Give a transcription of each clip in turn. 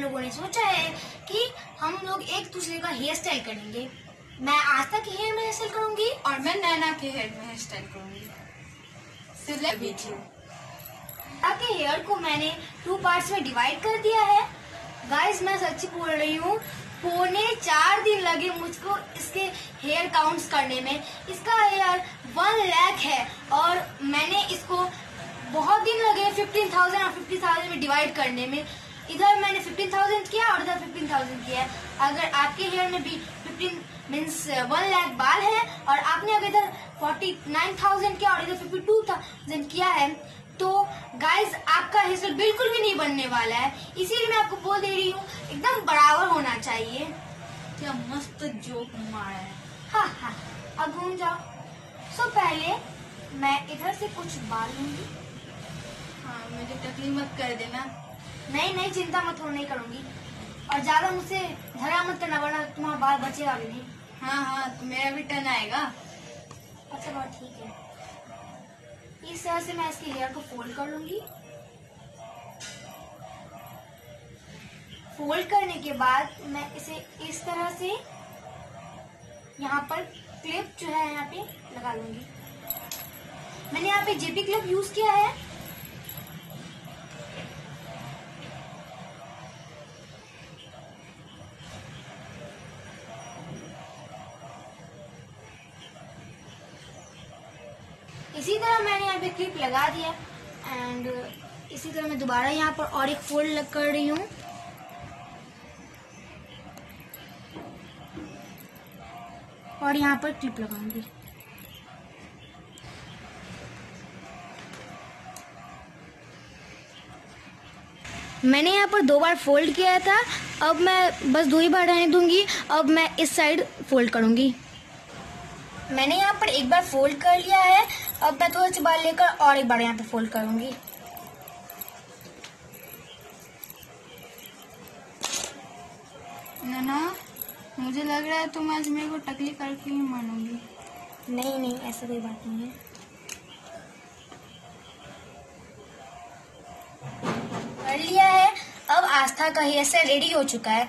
लोगों ने सोचा है कि हम लोग एक दूसरे का हेयर स्टाइल करेंगे। मैं आस्था के हेयर में हेयर स्टाइल करूंगी और मैं नैना के हेयर में हेयर स्टाइल करूंगी। के हेयर को मैंने 2 पार्ट्स में डिवाइड कर दिया है। गाइस मैं सच्ची बोल रही हूँ, 4.25 दिन लगे मुझको इसके हेयर काउंट्स करने में। इसका हेयर 1 लाख है और मैंने इसको बहुत दिन लगे 15,000 और 50,000 में डिवाइड करने में। इधर मैंने 15,000 किया और इधर 15,000 किया है। अगर आपके हेयर में भी 15 मीन्स 1 लाख बाल है और आपने अगर इधर 49,000 किया और इधर 52,000 किया है तो गाइस आपका हेयर स्टाइल बिल्कुल भी नहीं बनने वाला है। इसीलिए मैं आपको बोल दे रही हूँ, एकदम बराबर होना चाहिए। क्या मस्त जोक मारा है। हाँ हाँ, अब घूम जाओ। सो पहले मैं इधर से कुछ बाल लूंगी। हाँ, मुझे तकलीफ मत कर देना। नहीं चिंता मत हो, नहीं करूंगी। और ज्यादा मुझसे झगड़ा मत करना वरना तुम्हारा बाल बचेगा भी नहीं। हाँ तो मेरा भी टर्न आएगा। अच्छा बहुत ठीक है। इस तरह से मैं इसके हेयर को फोल्ड कर लूंगी। फोल्ड करने के बाद मैं इसे इस तरह से यहाँ पर क्लिप जो है यहाँ पे लगा लूंगी। मैंने यहाँ पे जेपी क्लिप यूज किया है। इसी तरह मैंने यहाँ पे क्लिप लगा दिया एंड इसी तरह मैं दोबारा यहाँ पर और एक फोल्ड कर रही हूँ। और यहाँ पर क्लिप लगाऊंगी। मैंने यहाँ पर 2 बार फोल्ड किया था, अब मैं बस 2 ही बार रहने दूंगी। अब मैं इस साइड फोल्ड करूंगी। मैंने यहाँ पर 1 बार फोल्ड कर लिया है, अब मैं थोड़ा सी बार लेकर और 1 बार यहाँ पे फोल्ड करूंगी। नैना, मुझे लग रहा है तुम आज मेरे को टकली करके ही मानोगी। नहीं ऐसा कोई बात नहीं है। कर लिया है। अब आस्था का हेयर स्टाइल रेडी हो चुका है।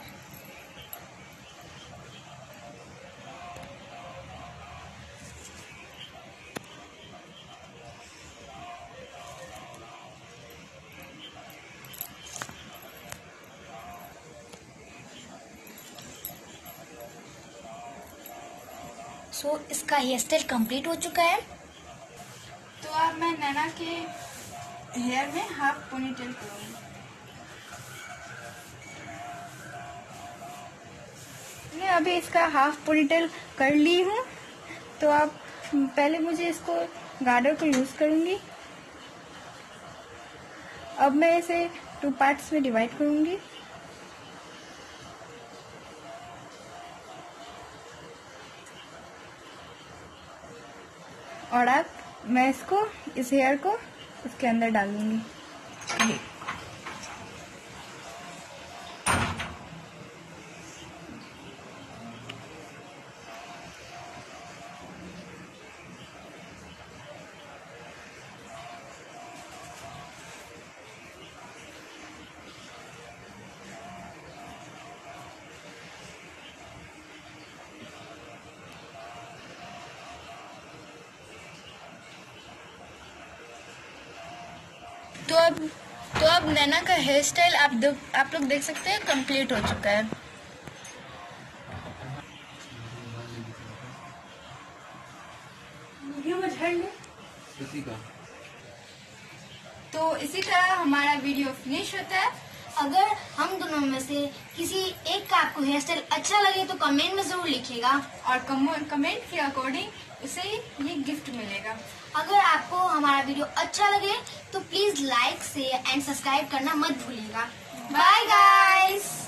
सो इसका हेयर स्टाइल कंप्लीट हो चुका है। तो अब मैं नैना के हेयर में हाफ पोनीटेल करूंगी। मैं अभी इसका हाफ पोनीटेल कर ली हूँ। तो अब पहले मुझे इसको गार्डर को यूज करूंगी। अब मैं इसे 2 पार्ट्स में डिवाइड करूंगी। और अब मैं इस हेयर को इसके अंदर डालूंगी। तो अब नैना का हेयर स्टाइल आप लोग देख सकते हैं कंप्लीट हो चुका है। तो इसी तरह हमारा वीडियो फिनिश होता है। अगर हम दोनों में से किसी एक का आपको हेयर स्टाइल अच्छा लगे तो कमेंट में जरूर लिखिएगा और कमेंट के अकॉर्डिंग उसे ये गिफ्ट मिलेगा। अगर आपको हमारा वीडियो अच्छा लगे तो please like share and subscribe करना मत भूलिएगा। Bye guys.